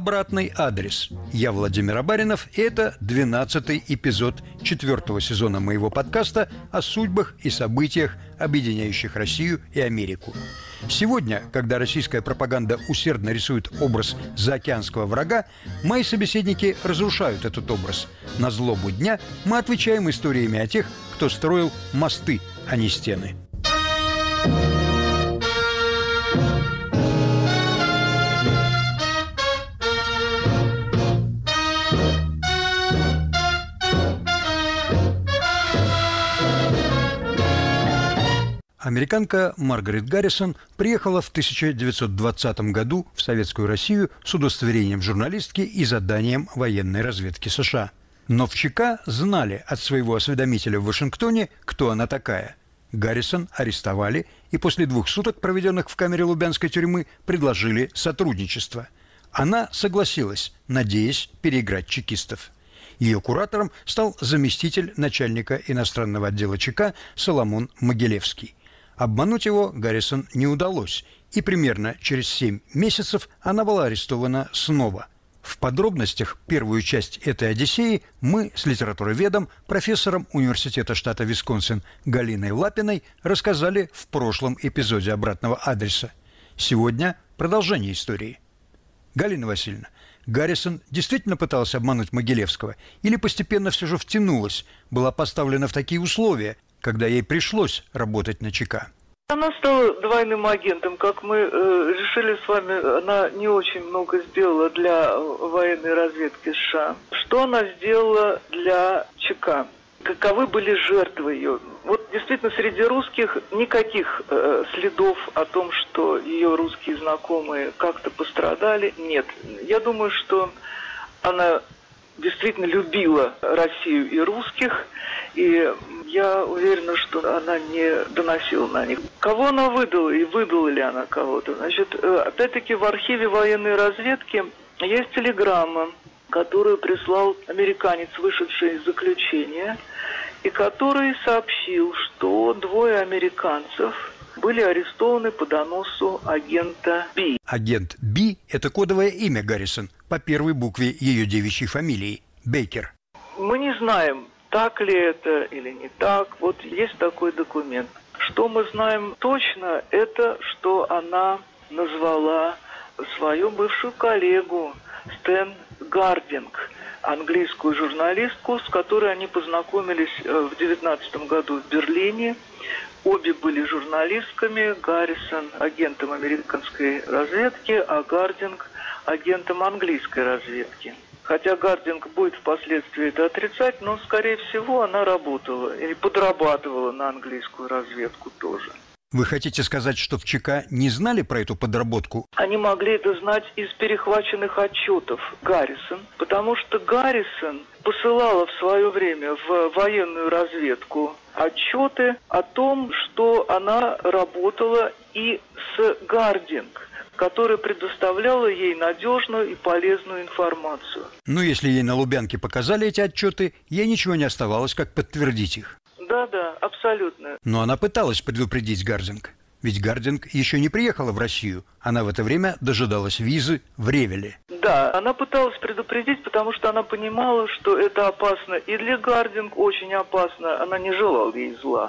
«Обратный адрес». Я Владимир Абаринов, и это 12-й эпизод 4-го сезона моего подкаста о судьбах и событиях, объединяющих Россию и Америку. Сегодня, когда российская пропаганда усердно рисует образ заокеанского врага, мои собеседники разрушают этот образ. На злобу дня мы отвечаем историями о тех, кто строил мосты, а не стены. Американка Маргарет Гаррисон приехала в 1920 году в Советскую Россию с удостоверением журналистки и заданием военной разведки США. Но в ЧК знали от своего осведомителя в Вашингтоне, кто она такая. Гаррисон арестовали и после 2 суток, проведенных в камере лубянской тюрьмы, предложили сотрудничество. Она согласилась, надеясь переиграть чекистов. Ее куратором стал заместитель начальника иностранного отдела ЧК Соломон Могилевский. Обмануть его Гаррисон не удалось, и примерно через 7 месяцев она была арестована снова. В подробностях первую часть этой «Одиссеи» мы с литературоведом, профессором университета штата Висконсин Галиной Лапиной рассказали в прошлом эпизоде «Обратного адреса». Сегодня продолжение истории. Галина Васильевна, Гаррисон действительно пыталась обмануть Могилевского или постепенно все же втянулась, была поставлена в такие условия, когда ей пришлось работать на ЧК? Она стала двойным агентом. Как мы решили с вами, она не очень много сделала для военной разведки США. Что она сделала для ЧК? Каковы были жертвы ее? Вот действительно среди русских никаких следов о том, что ее русские знакомые как-то пострадали, нет. Я думаю, что она действительно любила Россию и русских, и я уверена, что она не доносила на них. Кого она выдала и выдала ли она кого-то? Значит, опять-таки в архиве военной разведки есть телеграмма, которую прислал американец, вышедший из заключения, и который сообщил, что 2 американцев были арестованы по доносу агента Би. Агент Би – это кодовое имя Гаррисон по первой букве ее девичьей фамилии – Бейкер. Мы не знаем, так ли это или не так. Вот есть такой документ. Что мы знаем точно, это что она назвала свою бывшую коллегу Стэн Гардинг, английскую журналистку, с которой они познакомились в 19 году в Берлине. Обе были журналистками, Гаррисон агентом американской разведки, а Гардинг агентом английской разведки. Хотя Гардинг будет впоследствии это отрицать, но, скорее всего, она работала или подрабатывала на английскую разведку тоже. Вы хотите сказать, что в ЧК не знали про эту подработку? Они могли это знать из перехваченных отчетов Гаррисон, потому что Гаррисон посылала в свое время в военную разведку отчеты о том, что она работала и с Гардинг, которая предоставляла ей надежную и полезную информацию. Но если ей на Лубянке показали эти отчеты, ей ничего не оставалось, как подтвердить их. Да, абсолютно. Но она пыталась предупредить Гардинг. Ведь Гардинг еще не приехала в Россию. Она в это время дожидалась визы в Ревеле. Да, она пыталась предупредить, потому что она понимала, что это опасно и для Гардинг, очень опасно. Она не желала ей зла.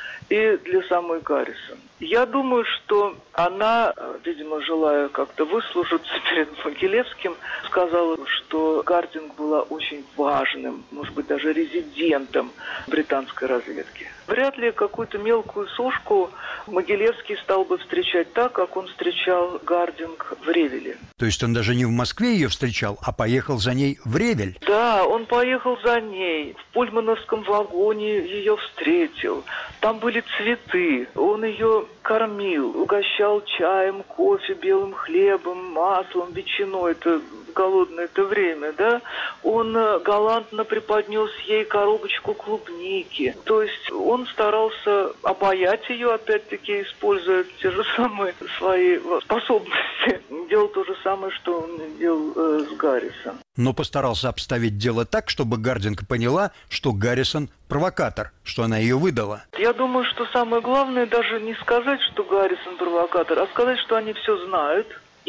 И для самой Гаррисон. Я думаю, что она, видимо, желая как-то выслужиться перед Могилевским, сказала, что Гардинг была очень важным, может быть, даже резидентом британской разведки. Вряд ли какую-то мелкую сошку Могилевский стал бы встречать так, как он встречал Гардинг в Ревеле. То есть он даже не в Москве ее встречал, а поехал за ней в Ревель? Да, он поехал за ней. В пульмановском вагоне ее встретил. Там были цветы. Он ее кормил, угощал чаем, кофе, белым хлебом, маслом, ветчиной. Это в голодное это время, да? Он галантно преподнес ей коробочку клубники. То есть он старался обаять ее, опять-таки, используя те же самые свои способности. Делал то же самое, что он делал с Гаррисон. Но постарался обставить дело так, чтобы Гардинг поняла, что Гаррисон провокатор, что она ее выдала. Я думаю, что самое главное даже не сказать, что Гаррисон провокатор, а сказать, что они все знают.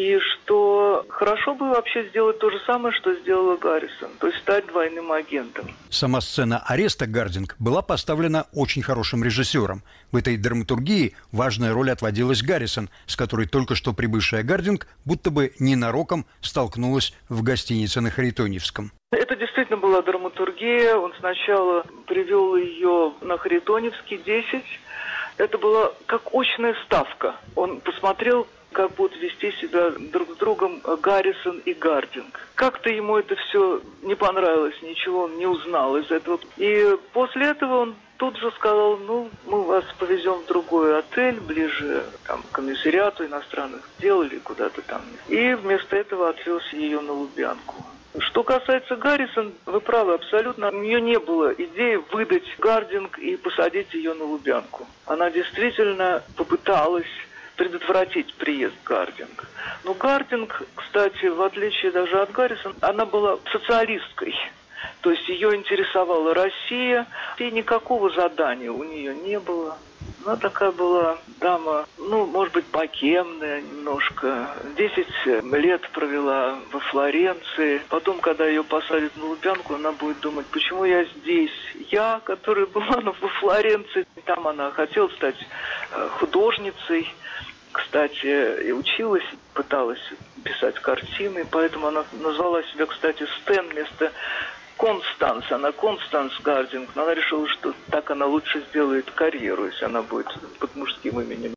И что хорошо бы вообще сделать то же самое, что сделала Гаррисон, то есть стать двойным агентом. Сама сцена ареста Гардинг была поставлена очень хорошим режиссером. В этой драматургии важная роль отводилась Гаррисон, с которой только что прибывшая Гардинг будто бы ненароком столкнулась в гостинице на Харитоньевском. Это действительно была драматургия. Он сначала привел ее на Харитоньевский, 10. Это была как очная ставка. Он посмотрел, как будут вести себя друг с другом Гаррисон и Гардинг. Как-то ему это все не понравилось, ничего он не узнал из этого. И после этого он тут же сказал, мы вас повезем в другой отель, ближе к комиссариату иностранных дел или куда-то там. И вместо этого отвез ее на Лубянку. Что касается Гаррисон, вы правы, абсолютно. У нее не было идеи выдать Гардинг и посадить ее на Лубянку. Она действительно попыталась предотвратить приезд Гардинг. Но Гардинг, кстати, в отличие даже от Гаррисон, она была социалисткой. То есть ее интересовала Россия, и никакого задания у нее не было. Она такая была дама, может быть, богемная немножко. 10 лет провела во Флоренции. Потом, когда ее посадят на Лубянку, она будет думать, почему я здесь? Я, которая была во Флоренции, там она хотела стать художницей. Кстати, и училась, пыталась писать картины, поэтому она назвала себя, кстати, Стэн вместо Констанс. Она Констанс Гардинг, но она решила, что так она лучше сделает карьеру, если она будет под мужским именем.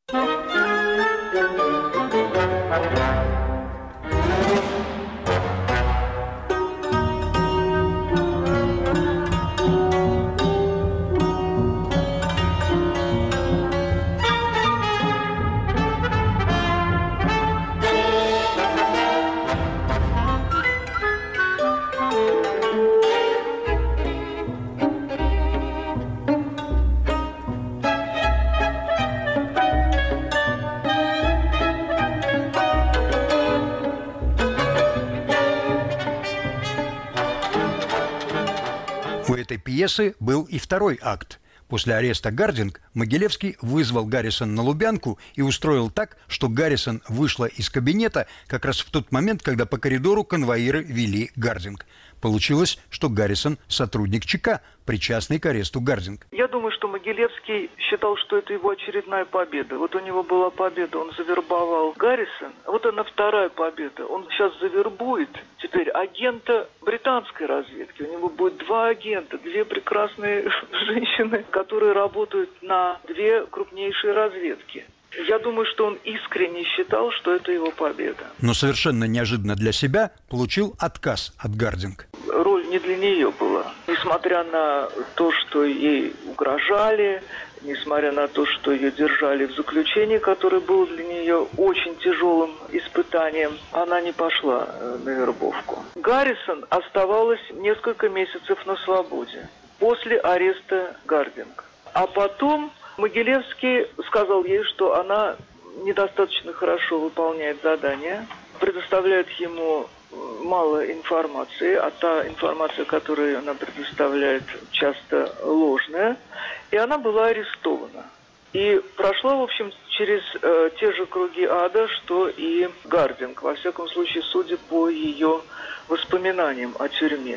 У этой пьесы был и второй акт. После ареста Гардинг Могилевский вызвал Гаррисон на Лубянку и устроил так, что Гаррисон вышла из кабинета как раз в тот момент, когда по коридору конвоиры вели Гардинг. Получилось, что Гаррисон – сотрудник ЧК, причастный к аресту Гардинг. Я думаю, что Могилевский считал, что это его очередная победа. Вот у него была победа, он завербовал Гаррисон. Вот она вторая победа. Он сейчас завербует теперь агента британской разведки. У него будет 2 агента, 2 прекрасные женщины, которые работают на 2 крупнейшие разведки. Я думаю, что он искренне считал, что это его победа. Но совершенно неожиданно для себя получил отказ от Гардинг. Роль не для нее была. Несмотря на то, что ей угрожали, несмотря на то, что ее держали в заключении, которое было для нее очень тяжелым испытанием, она не пошла на вербовку. Гаррисон оставалась несколько месяцев на свободе после ареста Гардинг. А потом Могилевский сказал ей, что она недостаточно хорошо выполняет задания, предоставляет ему мало информации, а та информация, которую она предоставляет, часто ложная, и она была арестована. И прошла, в общем, через те же круги ада, что и Гардинг, во всяком случае, судя по ее воспоминаниям о тюрьме.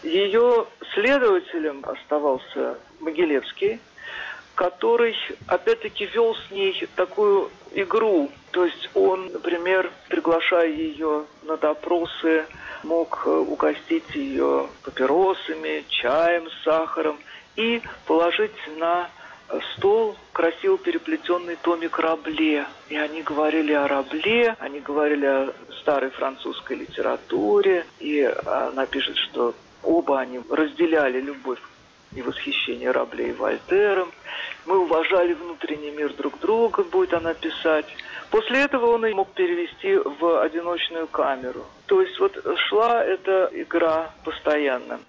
Ее следователем оставался Могилевский, который, опять-таки, вел с ней такую игру. То есть он, например, приглашая ее на допросы, мог угостить ее папиросами, чаем с сахаром и положить на стол красиво переплетенный томик Рабле. И они говорили о Рабле, они говорили о старой французской литературе. И она пишет, что оба они разделяли любовь и восхищение Рабле и Вольтером. Мы уважали внутренний мир друг друга, будет она писать. После этого он и мог перевести в одиночную камеру. То есть вот шла эта игра постоянно.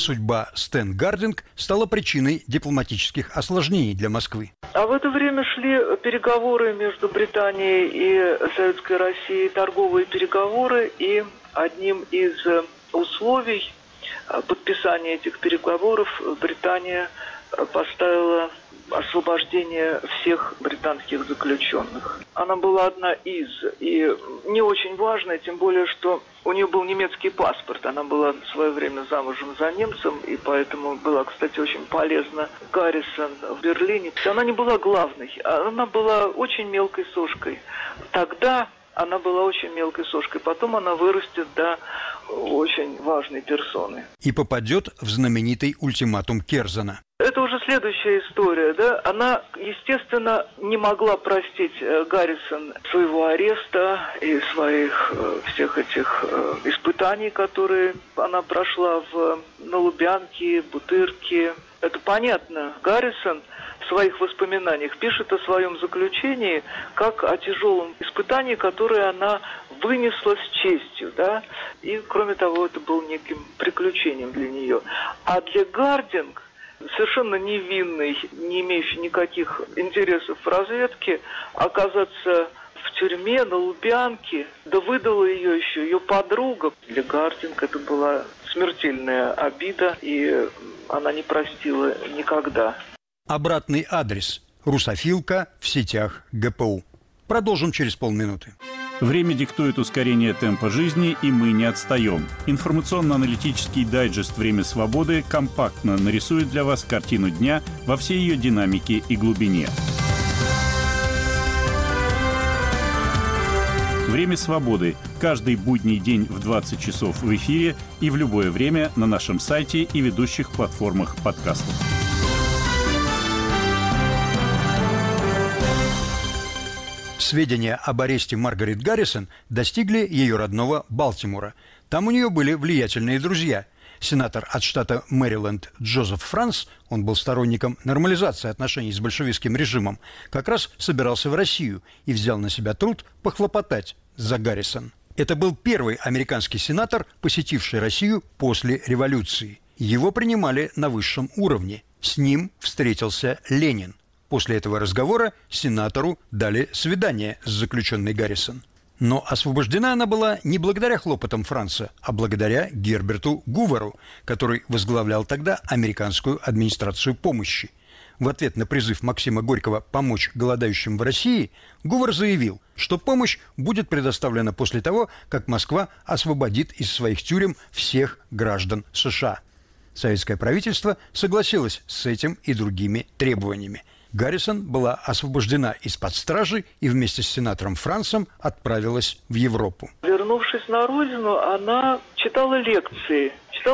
судьба Стэн Гардинг стала причиной дипломатических осложнений для Москвы. А в это время шли переговоры между Британией и Советской Россией, торговые переговоры, и одним из условий подписания этих переговоров Британия поставила освобождение всех британских заключенных. Она была одна из, и не очень важная, тем более, что у нее был немецкий паспорт. Она была в свое время замужем за немцем, и поэтому была, кстати, очень полезна Гаррисон в Берлине. Она не была главной, она была очень мелкой сошкой. Тогда она была очень мелкой сошкой, потом она вырастет до очень важной персоны. И попадет в знаменитый ультиматум Керзена. Это уже следующая история, да? Она, естественно, не могла простить Гаррисон своего ареста и своих всех этих испытаний, которые она прошла на Лубянке, Бутырке. Это понятно. Гаррисон в своих воспоминаниях пишет о своем заключении как о тяжелом испытании, которое она вынесла с честью, да? И, кроме того, это было неким приключением для нее. А для Гардинг, совершенно невинной, не имеющей никаких интересов в разведке, оказаться в тюрьме на Лубянке, да выдала ее еще ее подруга. Для Гардинг это была смертельная обида, и она не простила никогда. Обратный адрес. Русофилка в сетях ГПУ. Продолжим через полминуты. Время диктует ускорение темпа жизни, и мы не отстаем. Информационно-аналитический дайджест «Время свободы» компактно нарисует для вас картину дня во всей ее динамике и глубине. «Время свободы» каждый будний день в 20 часов в эфире и в любое время на нашем сайте и ведущих платформах подкастов. Сведения об аресте Маргарет Гаррисон достигли ее родного Балтимора. Там у нее были влиятельные друзья. Сенатор от штата Мэриленд Джозеф Франс, он был сторонником нормализации отношений с большевистским режимом, как раз собирался в Россию и взял на себя труд похлопотать за Гаррисон. Это был первый американский сенатор, посетивший Россию после революции. Его принимали на высшем уровне. С ним встретился Ленин. После этого разговора сенатору дали свидание с заключенной Гаррисон. Но освобождена она была не благодаря хлопотам Франца, а благодаря Герберту Гуверу, который возглавлял тогда американскую администрацию помощи. В ответ на призыв Максима Горького помочь голодающим в России, Гувер заявил, что помощь будет предоставлена после того, как Москва освободит из своих тюрем всех граждан США. Советское правительство согласилось с этим и другими требованиями. Гаррисон была освобождена из-под стражи и вместе с сенатором Францем отправилась в Европу. Вернувшись на родину, она читала лекции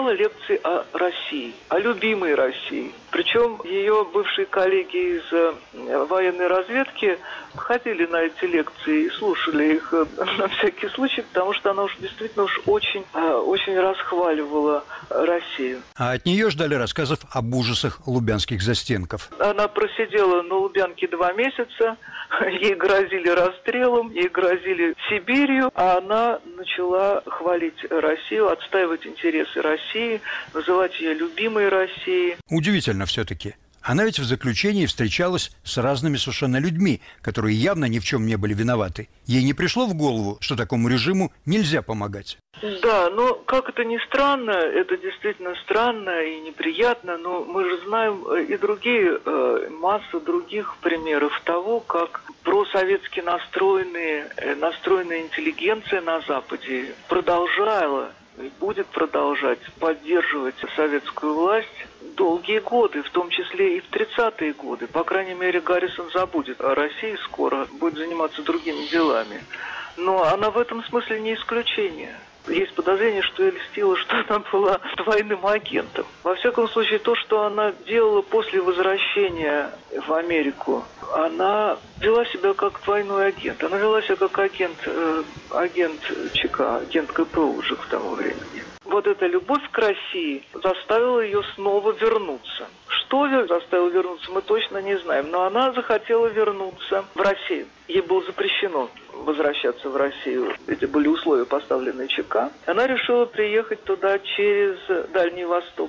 о России, о любимой России. Причем ее бывшие коллеги из военной разведки ходили на эти лекции и слушали их на всякий случай, потому что она действительно очень расхваливала Россию. А от нее ждали рассказов об ужасах лубянских застенков. Она просидела на Лубянке 2 месяца, ей грозили расстрелом, ей грозили Сибирью, а она начала хвалить Россию, отстаивать интересы России, называть ее любимой Россией. Удивительно все-таки. Она ведь в заключении встречалась с разными совершенно людьми, которые явно ни в чем не были виноваты. Ей не пришло в голову, что такому режиму нельзя помогать. Да, но как это ни странно, это действительно странно и неприятно, но мы же знаем и другие, массу других примеров того, как просоветски настроенная интеллигенция на Западе продолжала и будет продолжать поддерживать советскую власть долгие годы, в том числе и в 30-е годы. По крайней мере, Гаррисон забудет о России скоро, будет заниматься другими делами. Но она в этом смысле не исключение. Есть подозрение, что ей льстило, что она была двойным агентом. Во всяком случае, то, что она делала после возвращения в Америку, она вела себя как двойной агент. Она вела себя как агент ЧК, агент ГПУ уже к тому времени. Вот эта любовь к России заставила ее снова вернуться. Что заставило вернуться, мы точно не знаем. Но она захотела вернуться в Россию. Ей было запрещено возвращаться в Россию. Эти были условия, поставленные ЧК. Она решила приехать туда через Дальний Восток.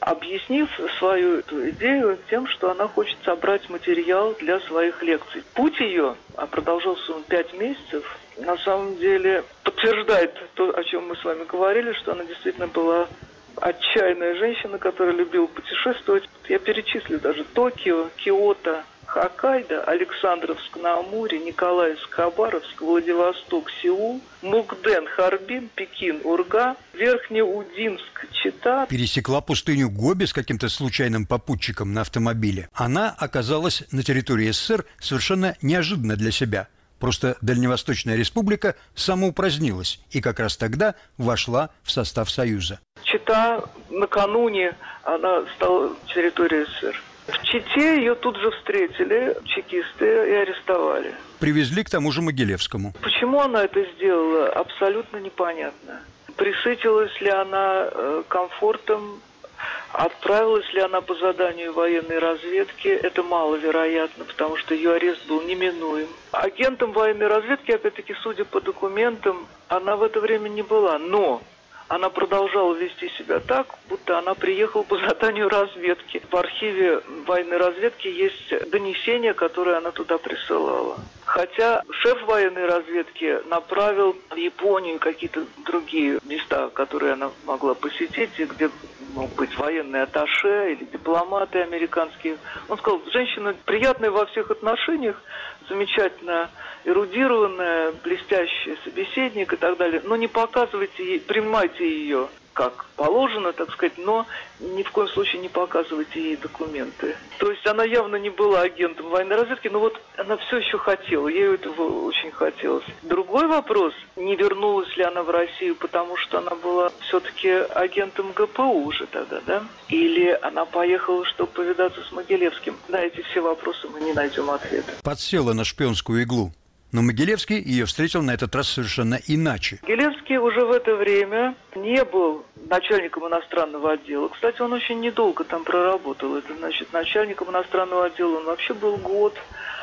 объяснив свою эту идею тем, что она хочет собрать материал для своих лекций. Путь ее, а продолжался он 5 месяцев, на самом деле подтверждает то, о чем мы с вами говорили, что она действительно была отчаянная женщина, которая любила путешествовать. Я перечислю даже Токио, Киото, Хоккайдо, Александровск-на-Амуре, Николаевск-Хабаровск, Владивосток, Сеул, Мукден, Харбин, Пекин, Урга, Верхнеудинск, Чита. Пересекла пустыню Гоби с каким-то случайным попутчиком на автомобиле. Она оказалась на территории СССР совершенно неожиданно для себя. Просто Дальневосточная республика самоупразднилась и как раз тогда вошла в состав Союза. Чита накануне она стала территорией СССР. В Чите ее тут же встретили чекисты и арестовали. Привезли к тому же Могилевскому. Почему она это сделала, абсолютно непонятно. Присытилась ли она комфортом, отправилась ли она по заданию военной разведки, это маловероятно, потому что ее арест был неминуем. Агентом военной разведки, опять-таки, судя по документам, она в это время не была, но она продолжала вести себя так, будто она приехала по заданию разведки. В архиве военной разведки есть донесения, которые она туда присылала. Хотя шеф военной разведки направил в Японию какие-то другие места, которые она могла посетить, и где мог быть военный атташе или дипломаты американские. Он сказал, женщина приятная во всех отношениях, замечательно эрудированная, блестящий собеседник и так далее. Но не показывайте ей, принимайте ее как положено, так сказать, но ни в коем случае не показывайте ей документы. То есть она явно не была агентом военной разведки, но вот она все еще хотела, ей этого очень хотелось. Другой вопрос, не вернулась ли она в Россию, потому что она была все-таки агентом ГПУ уже тогда, да? Или она поехала, чтобы повидаться с Могилевским? На эти все вопросы мы не найдем ответа. Подсела на шпионскую иглу. Но Могилевский ее встретил на этот раз совершенно иначе. Могилевский уже в это время не был начальником иностранного отдела. Кстати, он очень недолго там проработал. Это значит, начальником иностранного отдела он вообще был год,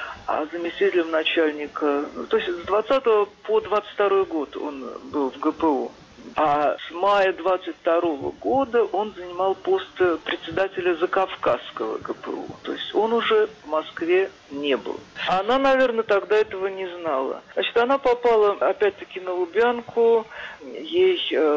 а заместителем начальника... То есть с 20 по 22 год он был в ГПУ. А с мая 22 года он занимал пост председателя Закавказского ГПУ. То есть он уже в Москве не был. Она, наверное, тогда этого не знала. Значит, она попала опять-таки на Лубянку. Ей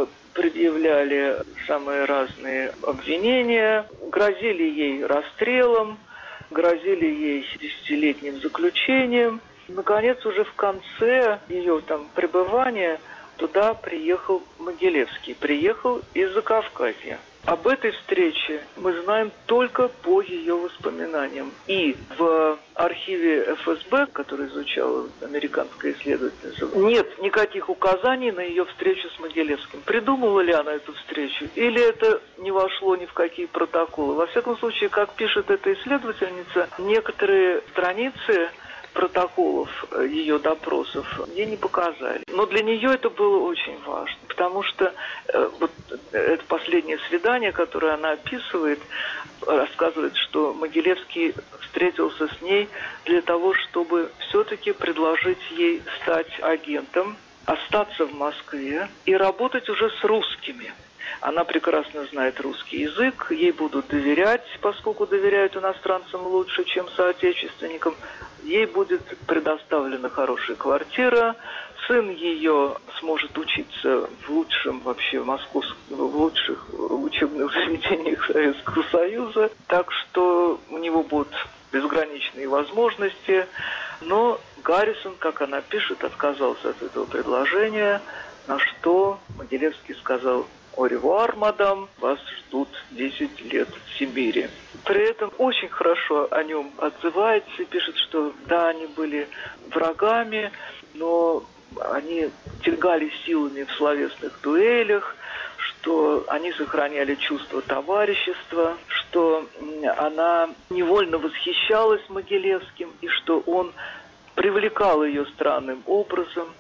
предъявляли самые разные обвинения, грозили ей расстрелом, грозили ей 10-летним заключением. Наконец, уже в конце ее там пребывания туда приехал Могилевский, приехал из Закавказья. Об этой встрече мы знаем только по ее воспоминаниям. И в архиве ФСБ, который изучала американская исследовательница, нет никаких указаний на ее встречу с Могилевским. Придумала ли она эту встречу? Или это не вошло ни в какие протоколы? Во всяком случае, как пишет эта исследовательница, некоторые страницы протоколов ее допросов ей не показали. Но для нее это было очень важно, потому что вот это последнее свидание, которое она описывает, рассказывает, что Могилевский встретился с ней для того, чтобы все-таки предложить ей стать агентом, остаться в Москве и работать уже с русскими. Она прекрасно знает русский язык, ей будут доверять, поскольку доверяют иностранцам лучше, чем соотечественникам. Ей будет предоставлена хорошая квартира, сын ее сможет учиться в лучшем вообще в лучших учебных заведениях Советского Союза, так что у него будут безграничные возможности. Но Гаррисон, как она пишет, отказался от этого предложения, на что Могилевский сказал: «Au revoir, мадам, вас ждут 10 лет в Сибири». При этом очень хорошо о нем отзывается и пишет, что да, они были врагами, но они тягали силами в словесных дуэлях, что они сохраняли чувство товарищества, что она невольно восхищалась Могилевским и что он привлекал ее странным образом.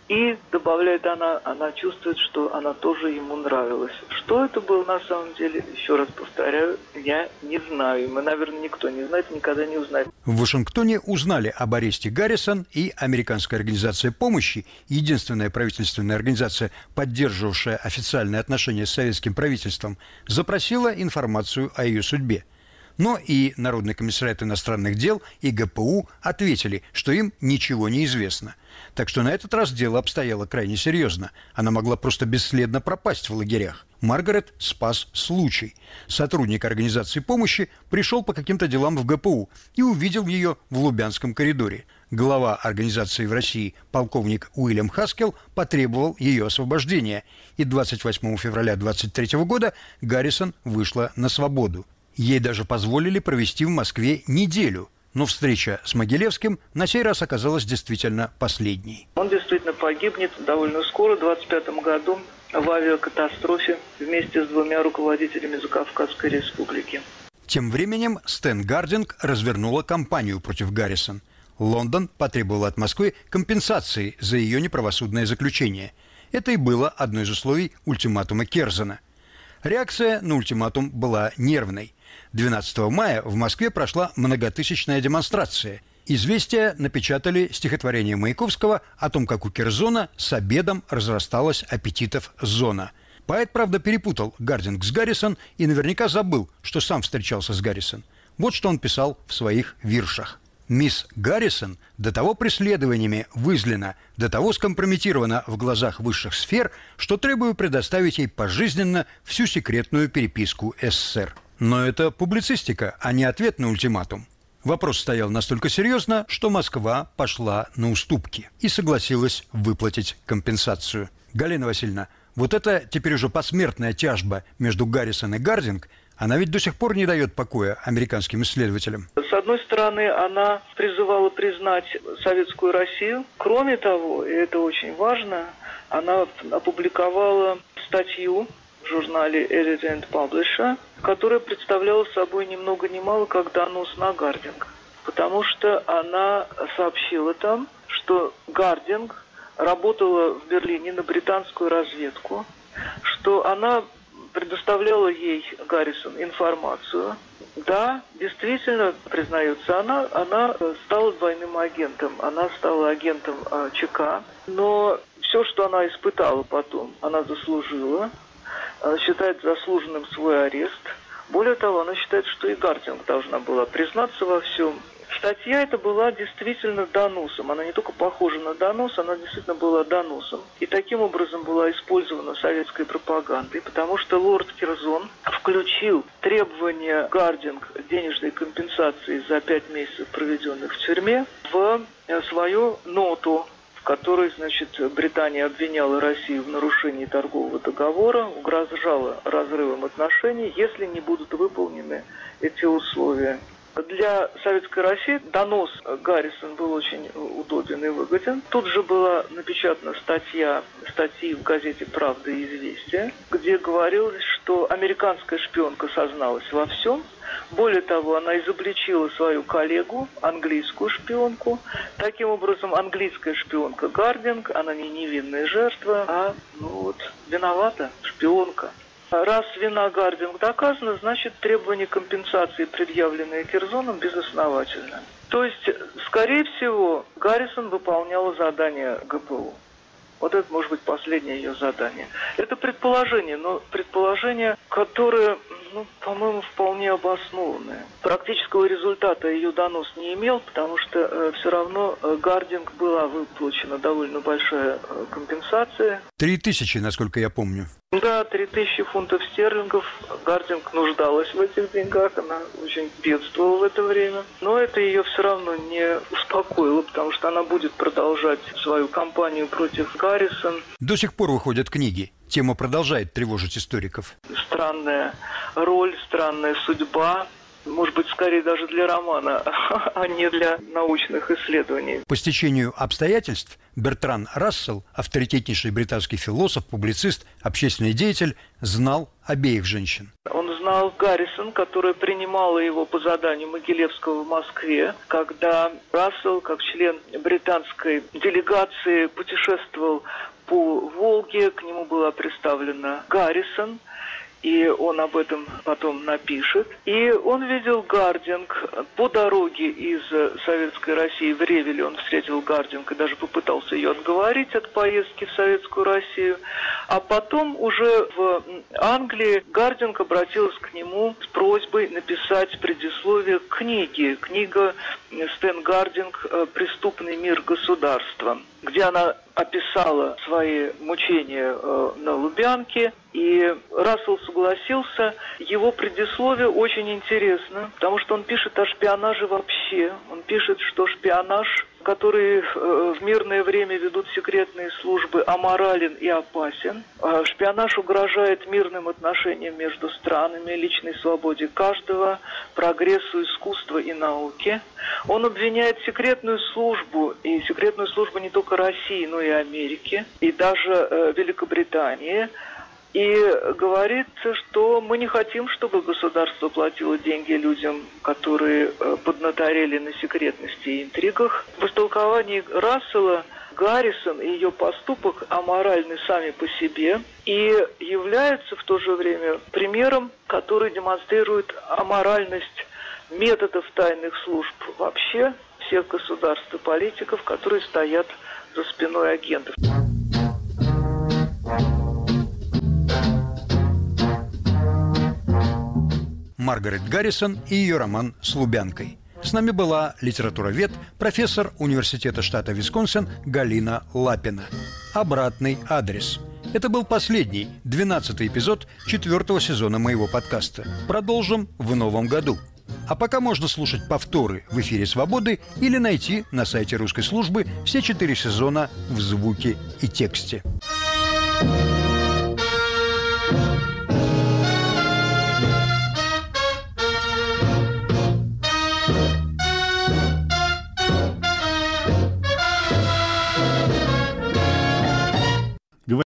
И, добавляет она чувствует, что она тоже ему нравилась. Что это было на самом деле, еще раз повторяю, я не знаю. Мы, наверное, никто не знает, никогда не узнает. В Вашингтоне узнали об аресте Гаррисон, и Американская организация помощи, единственная правительственная организация, поддерживавшая официальные отношения с советским правительством, запросила информацию о ее судьбе. Но и Народный комиссариат иностранных дел, и ГПУ ответили, что им ничего не известно. Так что на этот раз дело обстояло крайне серьезно. Она могла просто бесследно пропасть в лагерях. Маргарет спас случай. Сотрудник организации помощи пришел по каким-то делам в ГПУ и увидел ее в Лубянском коридоре. Глава организации в России, полковник Уильям Хаскел, потребовал ее освобождения. И 28 февраля 1923 года Гаррисон вышла на свободу. Ей даже позволили провести в Москве неделю. Но встреча с Могилевским на сей раз оказалась действительно последней. Он действительно погибнет довольно скоро, в 1925 году, в авиакатастрофе вместе с 2 руководителями Закавказской республики. Тем временем Стэн Гардинг развернула кампанию против Гаррисон. Лондон потребовал от Москвы компенсации за ее неправосудное заключение. Это и было одно из условий ультиматума Керзена. Реакция на ультиматум была нервной. 12 мая в Москве прошла многотысячная демонстрация. «Известия» напечатали стихотворение Маяковского о том, как у Керзона с обедом разрасталась аппетитов зона. Поэт, правда, перепутал Гардинг с Гаррисон и наверняка забыл, что сам встречался с Гаррисон. Вот что он писал в своих виршах. «Мисс Гаррисон до того преследованиями вызлена, до того скомпрометирована в глазах высших сфер, что требую предоставить ей пожизненно всю секретную переписку СССР». Но это публицистика, а не ответ на ультиматум. Вопрос стоял настолько серьезно, что Москва пошла на уступки и согласилась выплатить компенсацию. Галина Васильевна, вот эта теперь уже посмертная тяжба между Гаррисон и Гардинг, она ведь до сих пор не дает покоя американским исследователям. С одной стороны, она призывала признать Советскую Россию. Кроме того, и это очень важно, она опубликовала статью в журнале Edit and Publisher, которая представляла собой ни много ни мало как донос на Гардинг. Потому что она сообщила там, что Гардинг работала в Берлине на британскую разведку, что она предоставляла ей, Гаррисон, информацию. Да, действительно, признается она стала двойным агентом. Она стала агентом ЧК. Но все, что она испытала потом, она заслужила. Она считает заслуженным свой арест. Более того, она считает, что и Гардинг должна была признаться во всем. Статья эта была действительно доносом. Она не только похожа на донос, она действительно была доносом. И таким образом была использована советской пропагандой, потому что лорд Керзон включил требования Гардинг денежной компенсации за 5 месяцев, проведенных в тюрьме, в свою ноту, в которой, Британия обвиняла Россию в нарушении торгового договора, угрожала разрывом отношений, если не будут выполнены эти условия. Для Советской России донос Гаррисон был очень удобен и выгоден. Тут же была напечатана статьи в газете «Правда и известия», где говорилось, что американская шпионка созналась во всем. Более того, она изобличила свою коллегу, английскую шпионку. Таким образом, английская шпионка Гардинг, она не невинная жертва, а виновата шпионка. Раз вина Гардинг доказана, значит, требования компенсации, предъявленные Керзоном, безосновательны. То есть, скорее всего, Гаррисон выполняла задание ГПУ. Вот это может быть последнее ее задание. Это предположение, но предположение, которое, по-моему, вполне обоснованное. Практического результата ее донос не имел, потому что все равно Гардинг была выплачена довольно большая компенсация. 3000, насколько я помню. Да, 3000 фунтов стерлингов. Гардинг нуждалась в этих деньгах, она очень бедствовала в это время. Но это ее все равно не успокоило, потому что она будет продолжать свою кампанию против Гаррисон. До сих пор выходят книги. Тема продолжает тревожить историков. Странная роль, странная судьба. Может быть, скорее даже для романа, а не для научных исследований. По стечению обстоятельств Бертран Рассел, авторитетнейший британский философ, публицист, общественный деятель, знал обеих женщин. Он знал журнал «Гаррисон», которая принимала его по заданию Могилевского в Москве, когда Рассел, как член британской делегации, путешествовал по Волге, к нему была представлена «Гаррисон», и он об этом потом напишет. И он видел Гардинг по дороге из Советской России в Ревеле. Он встретил Гардинг и даже попытался ее отговорить от поездки в Советскую Россию. А потом уже в Англии Гардинг обратилась к нему с просьбой написать предисловие к книге. Книга Стэн Гардинг «Преступный мир государства», где она описала свои мучения на Лубянке. И Рассел согласился. Его предисловие очень интересно, потому что он пишет о шпионаже вообще. Он пишет, что шпионаж, который в мирное время ведут секретные службы, аморален и опасен. Шпионаж угрожает мирным отношениям между странами, личной свободе каждого, прогрессу искусства и науки. Он обвиняет секретную службу, и секретную службу не только России, но и Америки, и даже Великобритании. И говорит, что мы не хотим, чтобы государство платило деньги людям, которые поднаторели на секретности и интригах. В истолковании Рассела Гаррисон и ее поступок аморальны сами по себе и являются в то же время примером, который демонстрирует аморальность методов тайных служб вообще, всех государств и политиков, которые стоят за спиной агентов. Маргарет Гаррисон и ее роман «С Лубянкой». С нами была литературовед, профессор Университета штата Висконсин Галина Лапина. Обратный адрес. Это был последний, 12-й эпизод 4-го сезона моего подкаста. Продолжим в новом году. А пока можно слушать повторы в эфире «Свободы» или найти на сайте русской службы все 4 сезона в звуке и тексте.